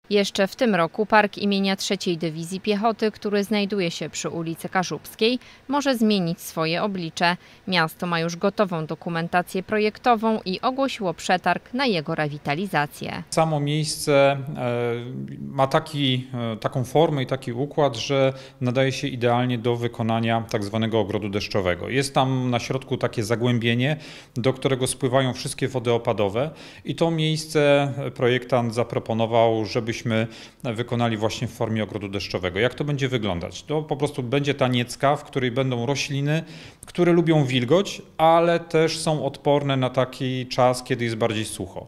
Jeszcze w tym roku park imienia III Dywizji Piechoty, który znajduje się przy ulicy Kaszubskiej, może zmienić swoje oblicze. Miasto ma już gotową dokumentację projektową i ogłosiło przetarg na jego rewitalizację. Samo miejsce ma taką formę i taki układ, że nadaje się idealnie do wykonania tak zwanego ogrodu deszczowego. Jest tam na środku takie zagłębienie, do którego spływają wszystkie wody opadowe i to miejsce projektant zaproponował, żebyśmy wykonali właśnie w formie ogrodu deszczowego. Jak to będzie wyglądać? To po prostu będzie ta niecka, w której będą rośliny, które lubią wilgoć, ale też są odporne na taki czas, kiedy jest bardziej sucho.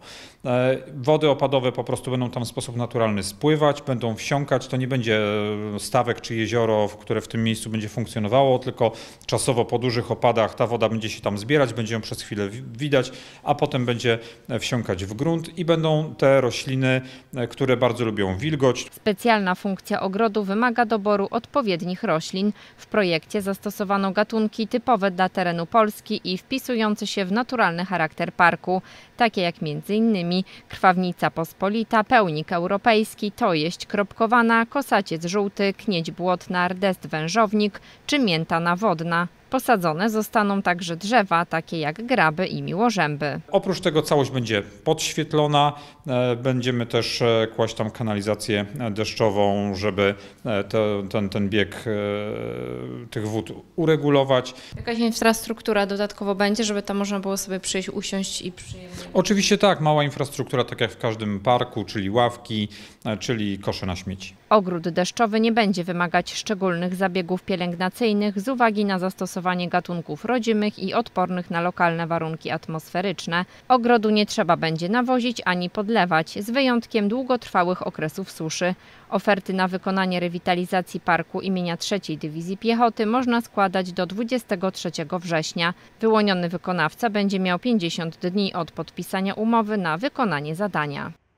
Wody opadowe po prostu będą tam w sposób naturalny spływać, będą wsiąkać. To nie będzie stawek czy jezioro, które w tym miejscu będzie funkcjonowało, tylko czasowo po dużych opadach ta woda będzie się tam zbierać, będzie ją przez chwilę widać, a potem będzie wsiąkać w grunt i będą te rośliny, które bardzo lubią wilgoć. Specjalna funkcja ogrodu wymaga doboru odpowiednich roślin. W projekcie zastosowano gatunki typowe dla terenu Polski i wpisujące się w naturalny charakter parku, takie jak m.in. krwawnica pospolita, pełnik europejski, tojeść kropkowana, kosaciec żółty, knieć błotna, rdest wężownik czy mięta nawodna. Posadzone zostaną także drzewa, takie jak graby i miłożęby. Oprócz tego całość będzie podświetlona. Będziemy też kłaść tam kanalizację deszczową, żeby ten bieg tych wód uregulować. Jakaś infrastruktura dodatkowo będzie, żeby tam można było sobie przyjść, usiąść i przyjemnie? Oczywiście tak, mała infrastruktura, tak jak w każdym parku, czyli ławki, czyli kosze na śmieci. Ogród deszczowy nie będzie wymagać szczególnych zabiegów pielęgnacyjnych z uwagi na zastosowanie gatunków rodzimych i odpornych na lokalne warunki atmosferyczne. Ogrodu nie trzeba będzie nawozić ani podlewać, z wyjątkiem długotrwałych okresów suszy. Oferty na wykonanie rewitalizacji parku imienia III Dywizji Piechoty można składać do 23 września. Wyłoniony wykonawca będzie miał 50 dni od podpisania umowy na wykonanie zadania.